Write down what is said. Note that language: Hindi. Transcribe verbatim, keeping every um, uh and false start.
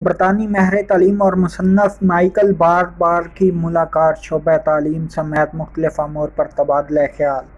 बरतानी महर तालीम और मुसन्नफ़ माइकल बार बार की मुलाकात, शोबा तालीम समेत मुख्तलिफ अमूर पर तबादला ख्याल।